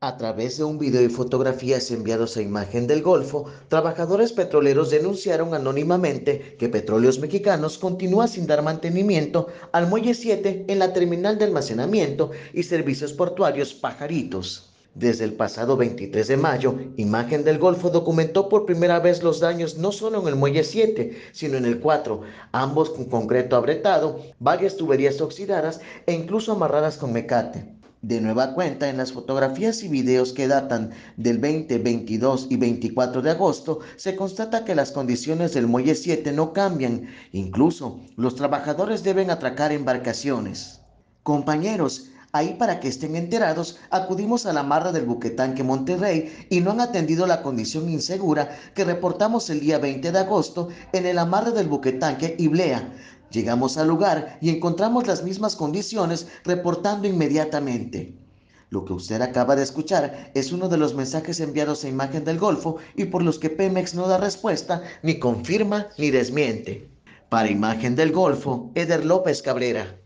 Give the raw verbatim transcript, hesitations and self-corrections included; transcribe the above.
A través de un video y fotografías enviados a Imagen del Golfo, trabajadores petroleros denunciaron anónimamente que Petróleos Mexicanos continúa sin dar mantenimiento al Muelle siete en la terminal de almacenamiento y servicios portuarios Pajaritos. Desde el pasado veintitrés de mayo, Imagen del Golfo documentó por primera vez los daños no solo en el Muelle siete, sino en el cuatro, ambos con concreto abretado, varias tuberías oxidadas e incluso amarradas con mecate. De nueva cuenta, en las fotografías y videos que datan del veinte, veintidós y veinticuatro de agosto, se constata que las condiciones del Muelle siete no cambian. Incluso, los trabajadores deben atracar embarcaciones. Compañeros, ahí para que estén enterados, acudimos a la amarra del buquetanque Monterrey y no han atendido la condición insegura que reportamos el día veinte de agosto en el amarre del buquetanque Iblea. Llegamos al lugar y encontramos las mismas condiciones, reportando inmediatamente. Lo que usted acaba de escuchar es uno de los mensajes enviados a Imagen del Golfo y por los que Pemex no da respuesta, ni confirma ni desmiente. Para Imagen del Golfo, Eder López Cabrera.